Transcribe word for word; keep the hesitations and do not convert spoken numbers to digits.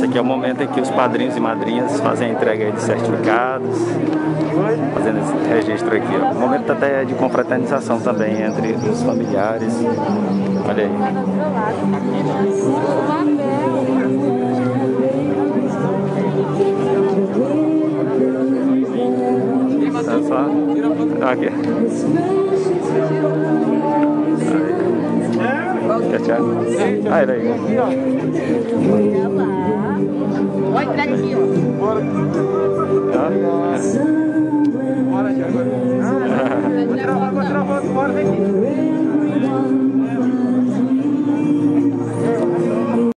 aqui é o momento em que os padrinhos e madrinhas fazem a entrega de certificados, fazendo esse registro aqui, ó. O momento até de confraternização também entre os familiares. Olha aí. Tá só aqui. Tchau, tchau. Aí, daí. Olha, entrega aqui, ó.